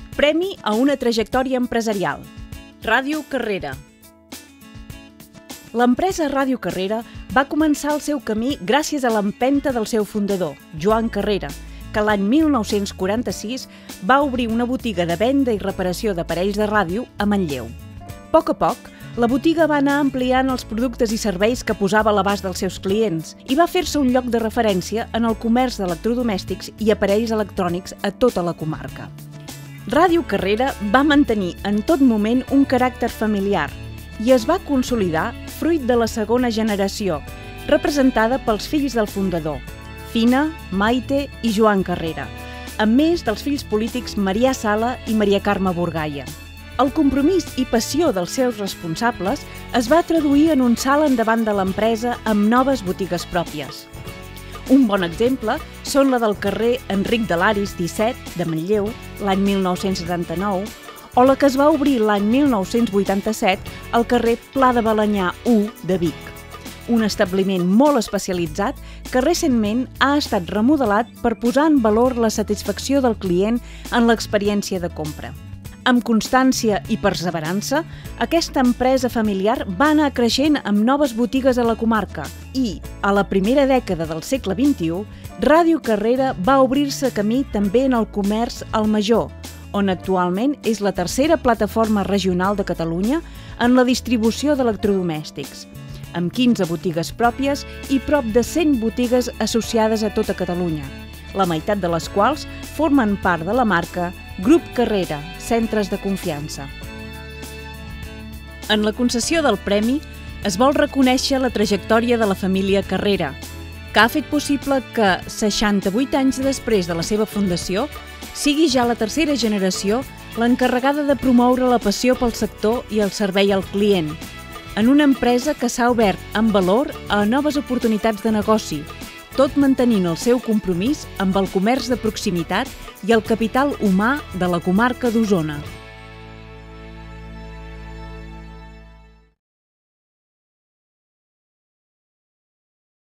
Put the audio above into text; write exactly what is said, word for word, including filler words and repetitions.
Premi a una trajectòria empresarial. Ràdio Carrera. L'empresa Ràdio Carrera va començar el seu camí gràcies a l'empenta del seu fundador, Joan Carrera, que l'any mil nou-cents quaranta-sis va obrir una botiga de venda i reparació d'aparells de ràdio a Manlleu. A poc a poc, la botiga va anar ampliant els productes i serveis que posava a l'abast dels seus clients i va fer-se un lloc de referència en el comerç d'electrodomèstics i aparells electrònics a tota la comarca. Ràdio Carrera va mantenir en tot moment un caràcter familiar i es va consolidar fruit de la segona generació, representada pels fills del fundador, Fina, Maite i Joan Carrera, a més dels fills polítics Marià Sala i Maria Carme Burgaia. El compromís i passió dels seus responsables es va traduir en un salt endavant de l'empresa amb noves botigues pròpies. Un bon exemple són la del carrer Enric de Laris disset de Manlleu, l'any mil nou-cents setanta-nou, o la que es va obrir l'any mil nou-cents vuitanta-set al carrer Pla de Balanyà u de Vic, un establiment molt especialitzat que recentment ha estat remodelat per posar en valor la satisfacció del client en l'experiència de compra. Amb constància i perseverança, aquesta empresa familiar va anar creixent amb noves botigues a la comarca i, a la primera dècada del segle vint-i-u, Ràdio Carrera va obrir-se camí també en el comerç al Major, on actualment és la tercera plataforma regional de Catalunya en la distribució d'electrodomèstics, amb quinze botigues pròpies i prop de cent botigues associades a tota Catalunya, la meitat de les quals formen part de la marca Grup Carrera, Centres de Confiança. En la concessió del premi es vol reconèixer la trajectòria de la família Carrera, que ha fet possible que, seixanta-vuit anys després de la seva fundació, sigui ja la tercera generació l'encarregada de promoure la passió pel sector i el servei al client, en una empresa que s'ha obert amb valor a noves oportunitats de negoci, tot mantenint el seu compromís amb el comerç de proximitat i el capital humà de la comarca d'Osona.